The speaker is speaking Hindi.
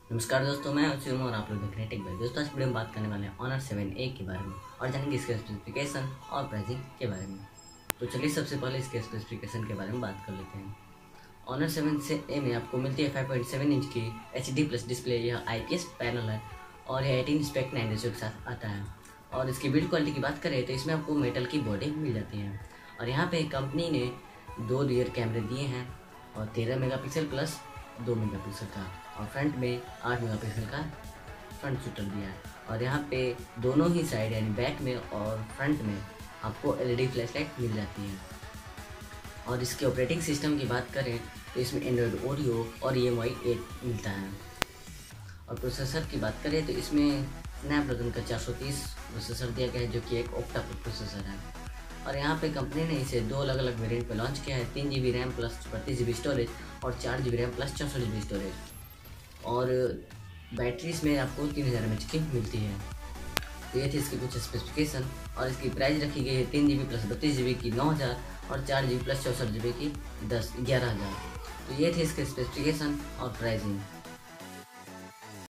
नमस्कार दोस्तों, मैं अक्षय और आप लोग देख रहे हैं टेक बाय। दोस्तों आज वीडियो में बात करने वाले हैं ऑनर 7A के बारे में और जानेंगे इसके स्पेसिफिकेशन और प्राइसिंग के बारे में। तो चलिए सबसे पहले इसके स्पेसिफिकेशन के बारे में बात कर लेते हैं। ऑनर 7A में आपको मिलती है 5.7 इंच की HD प्लस डिस्प्ले। यह IPS पैनल है और यह 18 स्पेक 9 रेशियो के साथ आता है। और इसकी बिल्ड क्वालिटी की बात करें तो इसमें आपको मेटल की बॉडी मिल जाती है। और यहाँ पे कंपनी ने 2 रियर कैमरे दिए हैं और 13 मेगापिक्सल प्लस 2 मेगापिक्सल का, और फ्रंट में 8 मेगापिक्सल का फ्रंट शूटर दिया है। और यहाँ पे दोनों ही साइड यानी बैक में और फ्रंट में आपको LED फ्लैशलाइट मिल जाती है। और इसके ऑपरेटिंग सिस्टम की बात करें तो इसमें एंड्रॉयड ओरियो और EMUI 8 मिलता है। और प्रोसेसर की बात करें तो इसमें स्नैपड्रैगन का 430 प्रोसेसर दिया गया है, जो कि एक ऑक्टा प्रोसेसर है। और यहाँ पे कंपनी ने इसे 2 अलग अलग वेरिएंट पे लॉन्च किया है, 3 GB RAM plus 32 GB storage और 4 GB RAM plus 64 GB storage. और बैटरी इसमें आपको 3000 mAh की मिलती है। तो ये थी इसकी कुछ स्पेसिफिकेशन। और इसकी प्राइस रखी गई है 3 GB प्लस 32 GB की 9000 और 4 GB प्लस 64 GB की 11,000। तो ये थी इसके स्पेसिफिकेशन और प्राइसिंग।